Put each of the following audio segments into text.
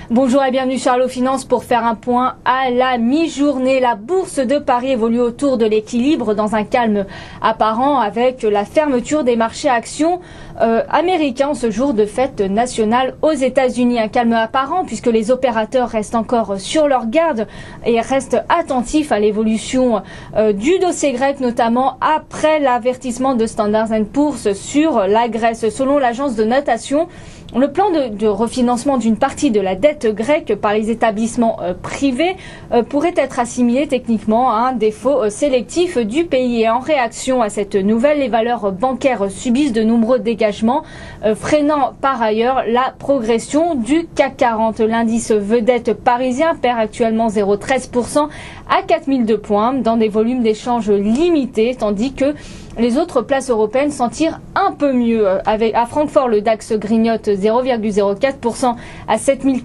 Bonjour et bienvenue sur Allo Finance pour faire un point à la mi-journée. La bourse de Paris évolue autour de l'équilibre dans un calme apparent avec la fermeture des marchés actions américains ce jour de fête nationale aux États-Unis. Un calme apparent puisque les opérateurs restent encore sur leur garde et restent attentifs à l'évolution du dossier grec, notamment après l'avertissement de Standard & Poor's sur la Grèce. Selon l'agence de notation, le plan de refinancement d'une partie de la dette grecque par les établissements privés pourrait être assimilé techniquement à un défaut sélectif du pays. Et en réaction à cette nouvelle, les valeurs bancaires subissent de nombreux dégagements, freinant par ailleurs la progression du CAC 40. L'indice vedette parisien perd actuellement 0,13% à 4002 points dans des volumes d'échanges limités, tandis que les autres places européennes s'en tirent un peu mieux. À Francfort, le DAX grignote 0,04% à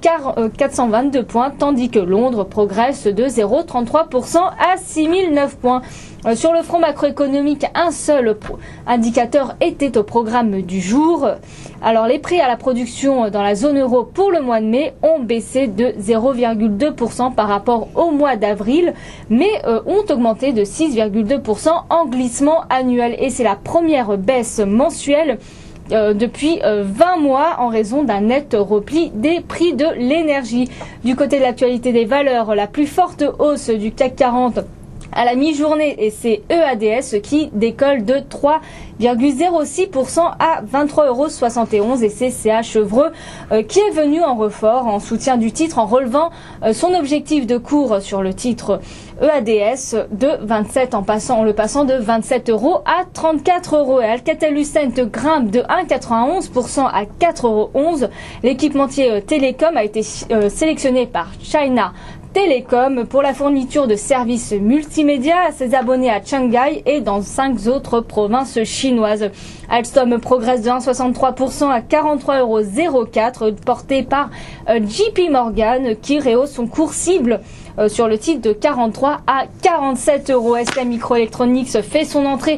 7422 points, tandis que Londres progresse de 0,33% à 6009 points. Sur le front macroéconomique, un seul indicateur était au programme du jour. Alors les prix à la production dans la zone euro pour le mois de mai ont baissé de 0,2% par rapport au mois d'avril, mais ont augmenté de 6,2% en glissement annuel. Et c'est la première baisse mensuelle depuis 20 mois en raison d'un net repli des prix de l'énergie. Du côté de l'actualité des valeurs, la plus forte hausse du CAC 40 à la mi-journée, et c'est EADS qui décolle de 3,06% à 23,71 €, et c'est CA Chevreux qui est venu en renfort en soutien du titre en relevant son objectif de cours sur le titre EADS de 27 en le passant de 27 € à 34 €. Et Alcatel-Lucent grimpe de 1,91% à 4,11 €. L'équipementier Télécom a été sélectionné par China Télécom pour la fourniture de services multimédia à ses abonnés à Shanghai et dans 5 autres provinces chinoises. Alstom progresse de 1,63% à 43,04 €, porté par JP Morgan qui rehausse son cours cible sur le titre de 43 à 47 €. ST Microelectronics fait son entrée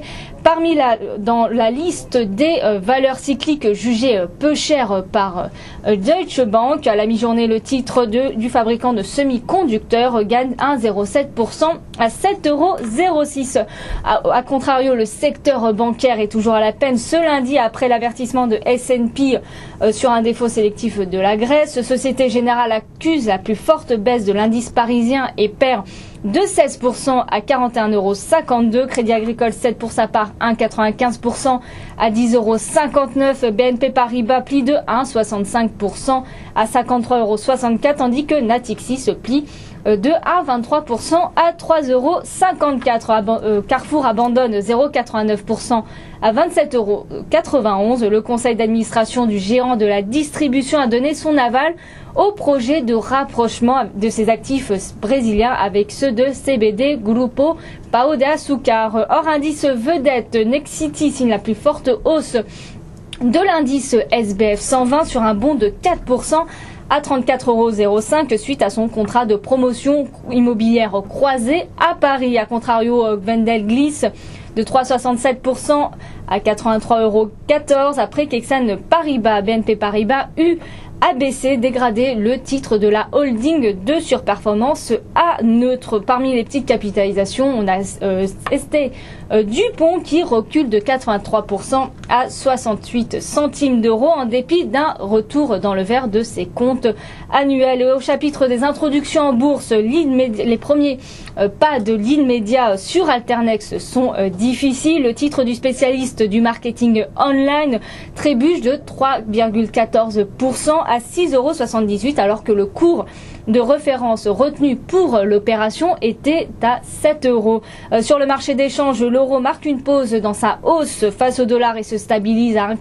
dans la liste des valeurs cycliques jugées peu chères par Deutsche Bank. À la mi-journée, le titre du fabricant de semi-conducteurs gagne 1,07% à 7,06 €. A contrario, le secteur bancaire est toujours à la peine ce lundi après l'avertissement de S&P sur un défaut sélectif de la Grèce. Société Générale accuse la plus forte baisse de l'indice parisien et perd de 16% à 41,52 €. Crédit Agricole cède pour sa part 1,95% à 10,59 €. BNP Paribas plie de 1,65% à 53,64 €, tandis que Natixis se plie de 1,23% à 3,54 €. Carrefour abandonne 0,89% à 27,91 €. Le conseil d'administration du géant de la distribution a donné son aval au projet de rapprochement de ses actifs brésiliens avec ceux de CBD Grupo Pão de Açúcar. Hors indice vedette, Nexity signe la plus forte hausse de l'indice SBF 120 sur un bond de 4% à 34,05 € suite à son contrat de promotion immobilière croisée à Paris. A contrario, Wendel glisse de 3,67% à 83,14 € après qu'Exane Paribas, BNP Paribas, ABC dégradé le titre de la holding de surperformance à neutre. Parmi les petites capitalisations, on a ST Dupont qui recule de 83% à 68 centimes d'euros en dépit d'un retour dans le vert de ses comptes annuels. Et au chapitre des introductions en bourse, les premiers pas de l'Inmedia sur Alternex sont difficiles. Le titre du spécialiste du marketing online trébuche de 3,14% à 6,78 € alors que le cours de référence retenu pour l'opération était à 7 €. Sur le marché d'échange, l'euro marque une pause dans sa hausse face au dollar et se stabilise à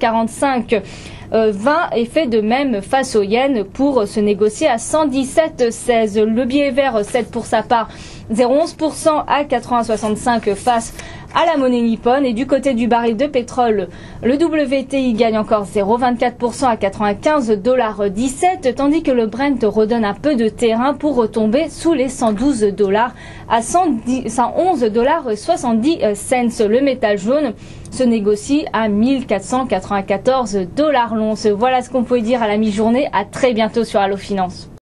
1,4520 et fait de même face au yen pour se négocier à 117,16. Le billet vert cède pour sa part 0,11% à 80,65 face à la monnaie nippone. Et du côté du baril de pétrole, le WTI gagne encore 0,24% à 95,17 $, tandis que le Brent redonne un peu de terrain pour retomber sous les 112 $ à 111,70 $. Le métal jaune se négocie à 1494 $ l'once. Voilà ce qu'on pouvait dire à la mi-journée. À très bientôt sur Allo Finance.